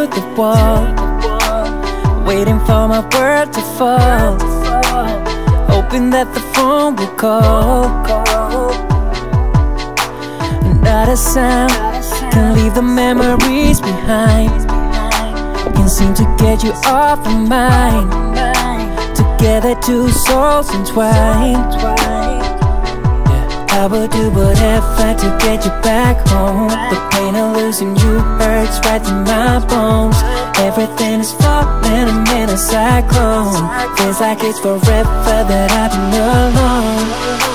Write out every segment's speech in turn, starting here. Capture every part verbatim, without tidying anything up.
the wall, waiting for my word to fall, hoping that the phone will call. Not a sound can leave the memories behind, can seem to get you off my mind. Together two souls entwined. I would do whatever to get you back home. The pain of losing you hurts right through my bones. Everything is falling, I'm in a cyclone. Feels like it's forever that I've been alone.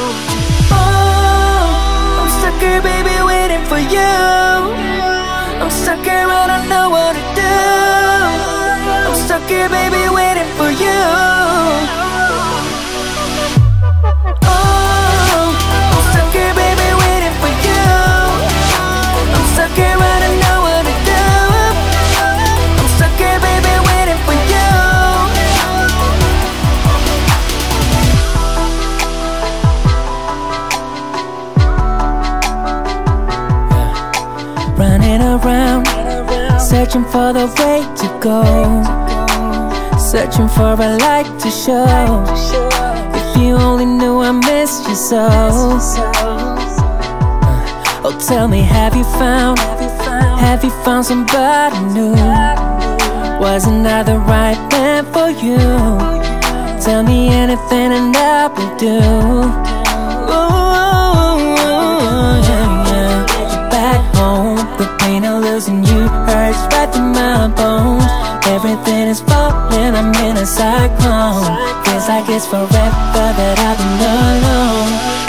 Oh, I'm stuck here, baby, waiting for you. I'm stuck here, I don't know what to do. I'm stuck here, baby, waiting for you. Running around, searching for the way to go, searching for a light to show. If you only knew I missed you so. Oh, tell me, have you found, have you found somebody new? Wasn't I the right man for you? Tell me anything and I will do. Ooh, yeah, yeah. Back home, the pain of losing you hurts right through my bones. Everything is falling, I'm in a cyclone. Feels like it's forever that I've been alone.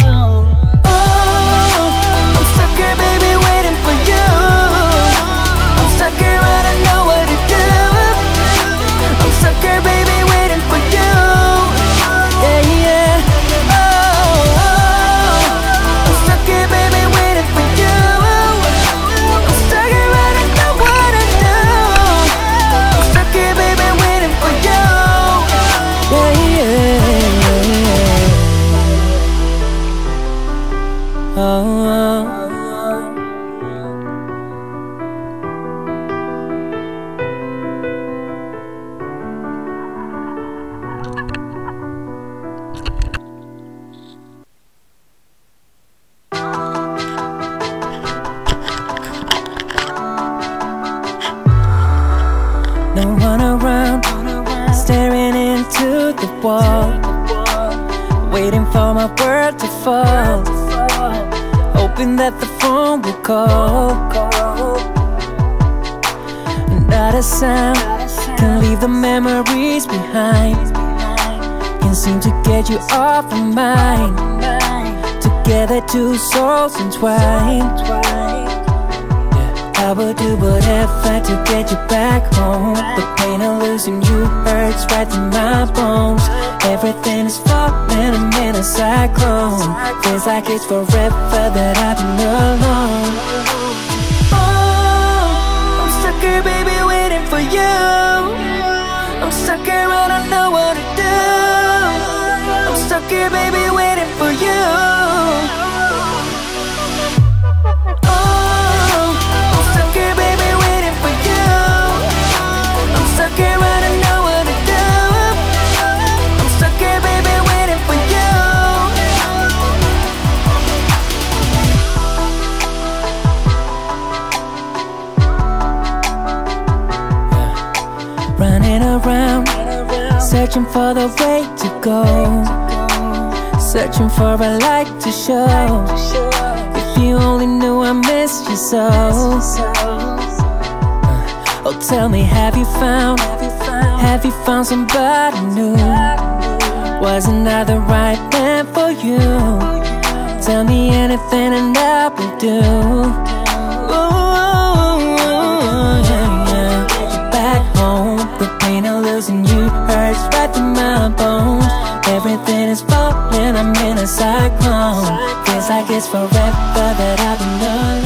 No one around, staring into the wall, waiting for my word to fall, hoping that the phone will call. Not a sound can leave the memories behind, can seem to get you off my mind. Together two souls entwined. I would do whatever to get you back home. The pain of losing you hurts right through my bones. Everything is falling, I'm in a cyclone. Feels like it's forever that I've been alone. Oh, I'm stuck here, baby, waiting for you. I'm stuck here, I don't know what to do. I'm stuck here, baby, waiting for you. Running around, searching for the way to go, searching for a light to show. If you only knew I missed you so. Oh, tell me, have you found, have you found somebody new? Wasn't I the right man for you? Tell me anything and I will do. Ooh, yeah, yeah. Back home, the pain of losing you hurts right through my bones. Everything is falling, I'm in a cyclone. Feels like it's forever that I've been alone.